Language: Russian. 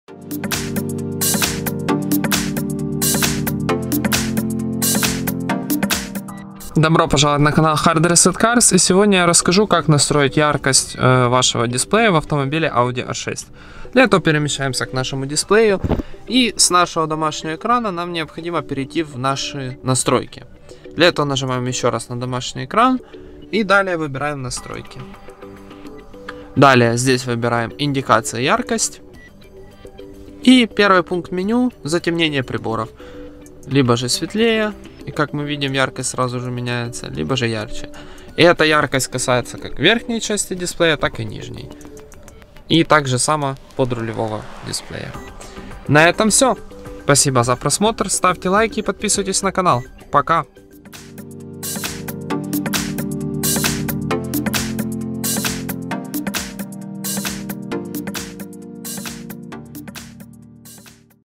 Добро пожаловать на канал Hard Reset Cars, и сегодня я расскажу, как настроить яркость вашего дисплея в автомобиле Audi A6. Для этого перемещаемся к нашему дисплею, и с нашего домашнего экрана нам необходимо перейти в наши настройки. Для этого нажимаем еще раз на домашний экран и далее выбираем настройки. Далее здесь выбираем индикация яркость и первый пункт меню затемнение приборов, либо же светлее. И как мы видим, яркость сразу же меняется, либо же ярче. И эта яркость касается как верхней части дисплея, так и нижней. И также само подрулевого дисплея. На этом все. Спасибо за просмотр, ставьте лайки и подписывайтесь на канал. Пока!